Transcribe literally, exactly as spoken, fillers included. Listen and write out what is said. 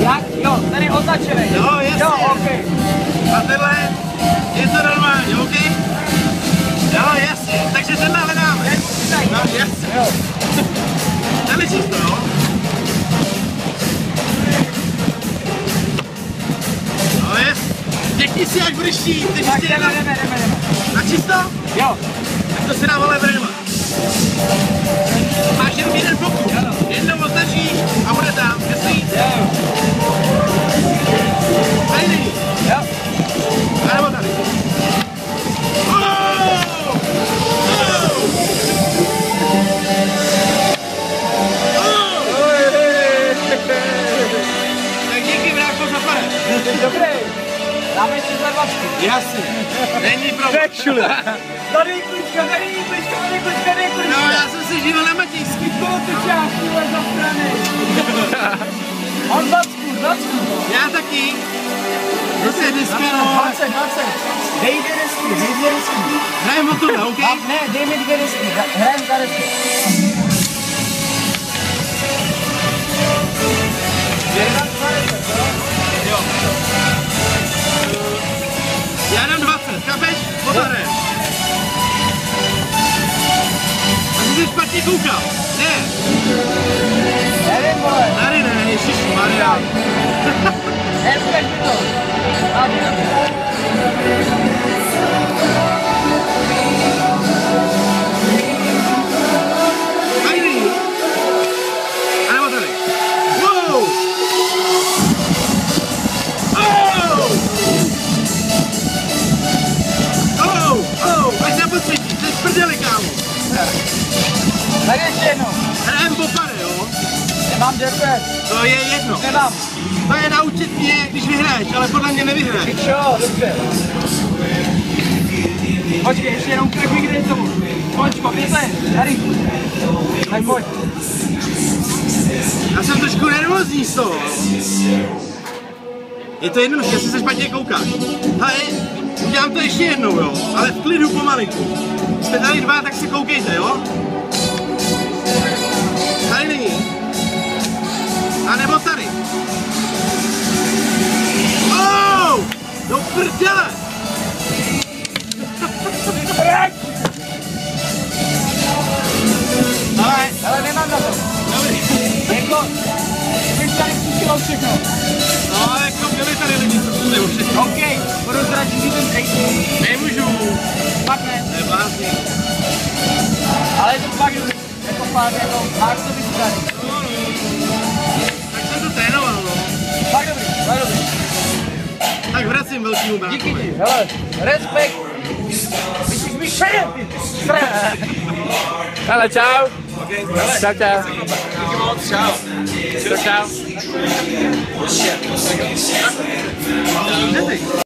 Jak? Jo, tady označený. Jo, jasně. Jo, OK. A tenhle je to normálně, OK? Jo, jasně. Takže tenhle hledáme. No, jasně. Jo. Tenhle čisto, jo? No, jasně. Děkni si, jak vrší. Tak jdeme, jdeme, jdeme, jdeme. Na čisto? Jo. Tak to si dá vole brýle. Máš jenom jeden pokus. Jednou označíš a bude tam, jasný? Jo. Tady není. Jo. A nebo tady. Oh! Oh! Tak díky, brácho, za pare. Dobrý. Dáme si za dvacku. Jasně. Není problém. Nečuli. Tady je klička, tady je klička, tady je klička, tady je klička. No, já jsem si živil na Matějský. Kolotočák, tyhle za strany. Mám dvacku, dvacku. Já taky. Zase dneska, no. dvacet, dvacet. Dej dvě desky, dej dvě desky. Hrajem o tohle, OK? A ne, dej mi dvě desky, hrajem za desky. Jo. Já dám dvacet, chápeš? Potom hraješ. A ty jsi špatně koukal. Ne. Nevím, vole. Tady ne, ježišmarja. Neříkaš mi to. Tady není. A nebo tady. Wow. Oh. Oh, oh, až se posvětí, jsi v prdeli, kámo. Tak ještě jednou. Hrajem po pare, jo? Nemám deset. To je jedno. Nemám. To je naučit mě, když vyhraješ, ale podle mě nevyhraješ. Jo, dobře. Počkej, ještě jenom krok, kde je tomu. Pojď, pojďte, tady. Tak pojď. Já jsem trošku nervózní z toho. Je to jednoduché, jestli se špatně koukáš. Hele, udělám to ještě jednou, jo, ale v klidu pomalinku. Jste tady dva, tak se koukejte, jo? Tady není. A nebo tady. Oh! Do prdele! Ale, Ale nemám na to. dobrý. Jako, bych tady přišel všechno. No, ale jako byli tady lidi, co jsou nebo všechno. OK, budu zradit si ten trejky. Nemůžu. Pak ne. To je blázný. Ale je to fakt dobrý. Jako fakt, jako, máš to vyzradit. No, no. Tak jsem to trénoval, no. Fakt dobrý, fakt dobrý. Tak vracím velkýmu bráchovi. Díky ti, hele, respekt. Myslíš mi šeje, ty srác. Hele, čau. Okay, Čau, čau. díky moc, čau. Čau, čau. Kde ty?